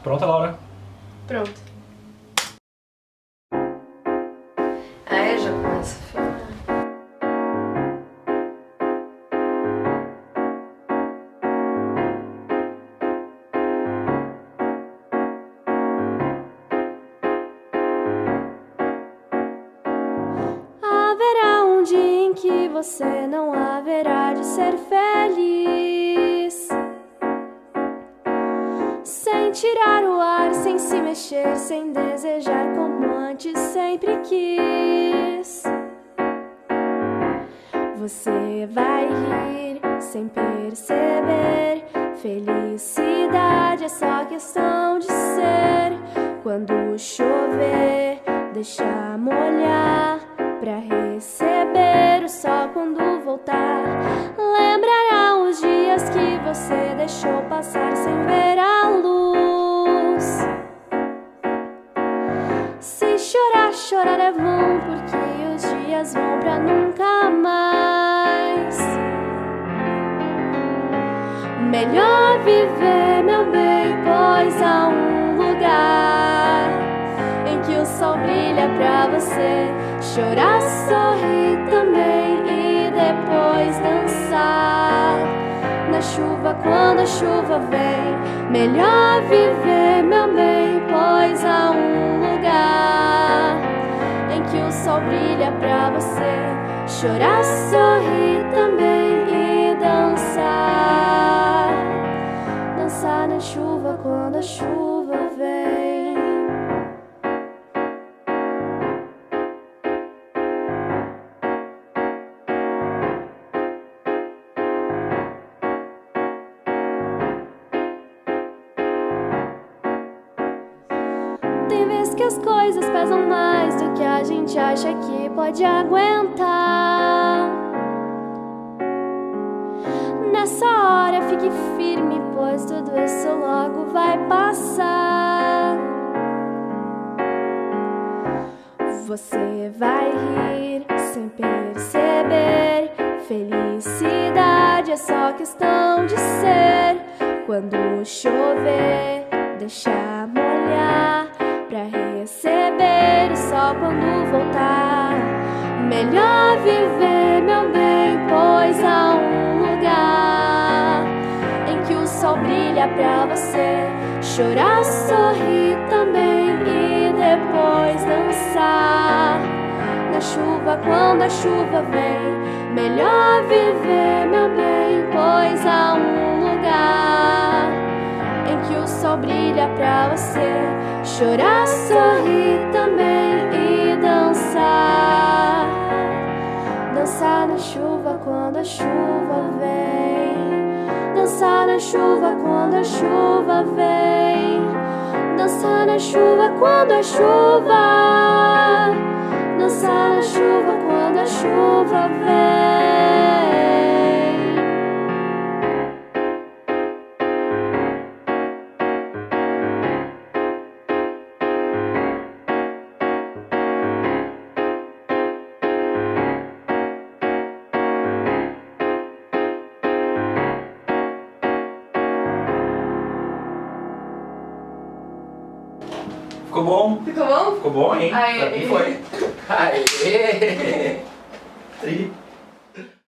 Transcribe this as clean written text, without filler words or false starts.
Pronta, Laura? Pronto. Aí já começa a filmar. Haverá um dia em que você não haverá de ser feliz, sem tirar o ar, sem se mexer, sem desejar como antes sempre quis. Você vai rir sem perceber. Felicidade é só questão de ser. Quando chover, deixa molhar pra receber o sol quando voltar. Lembrará os dias que você deixou passar sem ver a luz. Se chorar, chorar é bom, porque os dias vão pra nunca mais. Melhor viver, meu bem, pois há um lugar em que o sol brilha pra você chorar, sorrir também e depois dançar na chuva quando a chuva vem. Melhor viver, meu bem, pois há um lugar em que o sol brilha pra você chorar, sorrir também e dançar. Dançar na chuva quando a chuva vem. Tem vezes que as coisas pesam mais do que a gente acha que pode aguentar. Nessa hora fique firme, pois tudo isso logo vai passar. Você vai rir sem perceber. Felicidade é só questão de ser. Quando chover, deixa molhar pra receber o sol quando voltar. Melhor viver, meu bem, pois há um lugar em que o sol brilha pra você chorar, sorrir também e depois dançar na chuva quando a chuva vem. Melhor viver, meu bem, pois há um lugar em que o sol brilha pra você chorar, sorrir também e dançar. Dançar na chuva quando a chuva vem. Dançar na chuva quando a chuva vem. Dançar na chuva quando a chuva. Dançar na chuva quando a chuva vem. Ficou bom? Ficou bom? Ficou bom, hein? Aê. Pra mim foi. Aê! Tri.